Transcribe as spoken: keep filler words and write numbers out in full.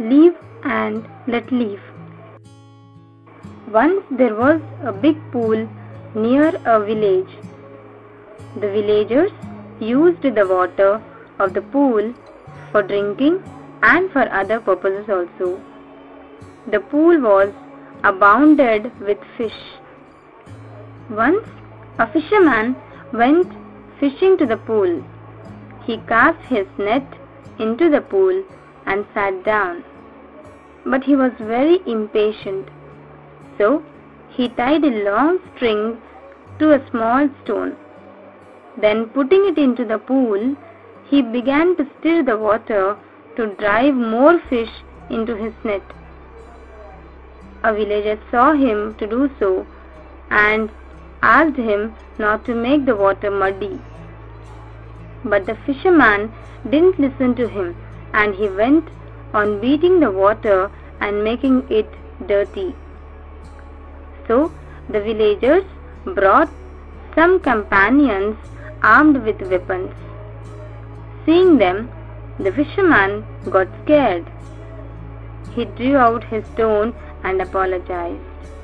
live and let live. Once there was a big pool near a village. The villagers used the water of the pool for drinking and for other purposes also. The pool was abounded with fish. Once a fisherman went fishing to the pool. He cast his net into the pool and sat down. But he was very impatient. So he tied a long string to a small stone. Then putting it into the pool, he began to stir the water to drive more fish into his net. A villager saw him to do so and asked him not to make the water muddy. But the fisherman didn't listen to him, and he went on beating the water and making it dirty. So the villagers brought some companions armed with weapons. Seeing them, the fisherman got scared. He drew out his stone and apologized.